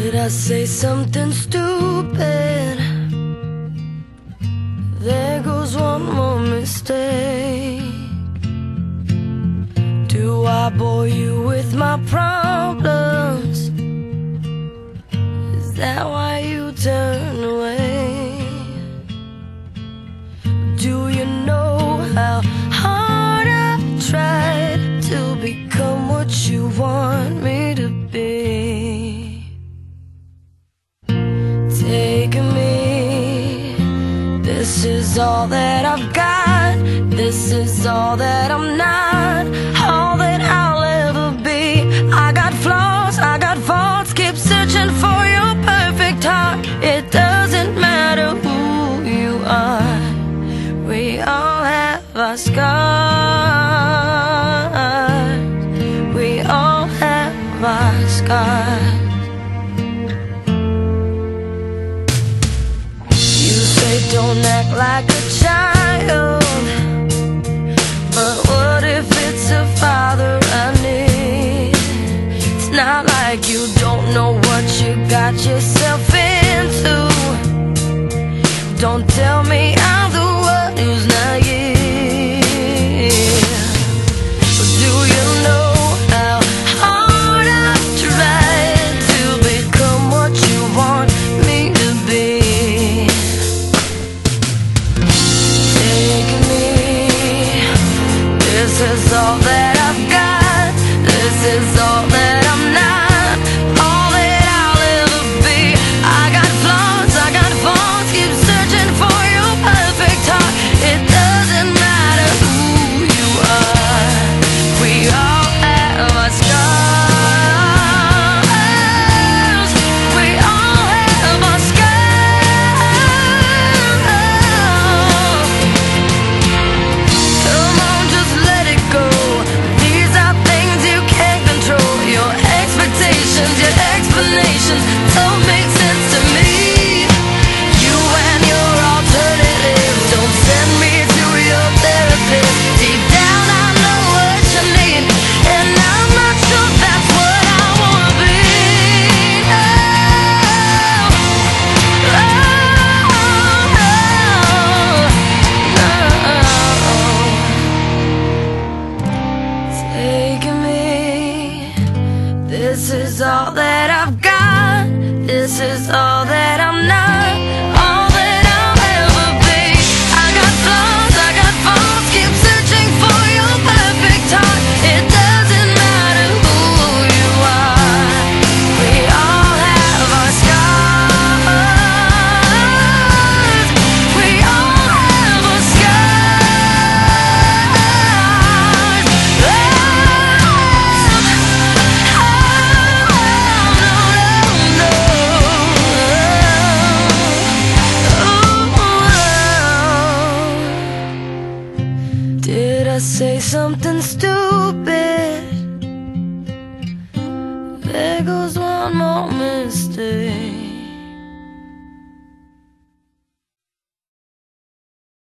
Did I say something stupid? There goes one more mistake. Do I bore you with my problems? Is that why you turn away? Do you know how hard I've tried to become what you want me to be? Take me, this is all that I've got. This is all that I'm not, all that I'll ever be. I got flaws, I got faults, keep searching for your perfect heart. It doesn't matter who you are, we all have our scars. We all have our scars. You say don't act like a child, but what if it's a father I need? It's not like you don't know what you got yourself into. Don't tell me I'm the one who's naive. But do you know how hard I've tried to become what you want me to be? Take me, this is all that I've got. This is all that I'm not, all that I'll ever be. I got flaws, I got faults, keep searching for your perfect heart. It doesn't matter who you are, we all have our scars. We all have our scars. Come on, just let it go. These are things you can't control. Your expectations, your explanations don't make sense to me. You and your alternatives don't send me to your therapist. Deep down I know what you need, and I'm not sure that's what I wanna be. Take me, this is all that I've got. This is all that I'm not, all that I'll ever be. I got flaws, I got faults, keep searching for your perfect heart. It doesn't matter who you are, we all have our scars. We all have our scars. Did I say something stupid?